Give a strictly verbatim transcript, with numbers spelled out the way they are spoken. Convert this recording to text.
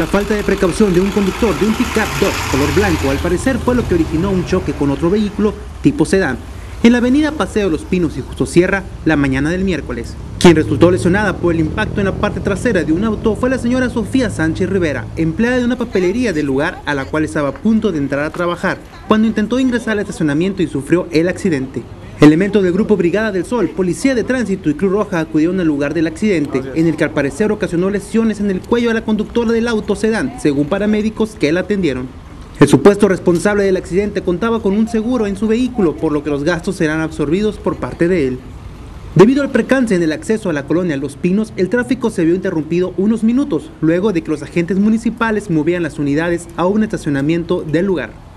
La falta de precaución de un conductor de un pick-up Dodge color blanco al parecer fue lo que originó un choque con otro vehículo tipo sedán en la avenida Paseo Los Pinos y Justo Sierra la mañana del miércoles. Quien resultó lesionada por el impacto en la parte trasera de un auto fue la señora Sofía Sánchez Rivera, empleada de una papelería del lugar a la cual estaba a punto de entrar a trabajar, cuando intentó ingresar al estacionamiento y sufrió el accidente. Elementos del Grupo Brigada del Sol, Policía de Tránsito y Cruz Roja acudieron al lugar del accidente, en el que al parecer ocasionó lesiones en el cuello a la conductora del auto sedán, según paramédicos que la atendieron. El supuesto responsable del accidente contaba con un seguro en su vehículo, por lo que los gastos serán absorbidos por parte de él. Debido al percance en el acceso a la colonia Los Pinos, el tráfico se vio interrumpido unos minutos, luego de que los agentes municipales movían las unidades a un estacionamiento del lugar.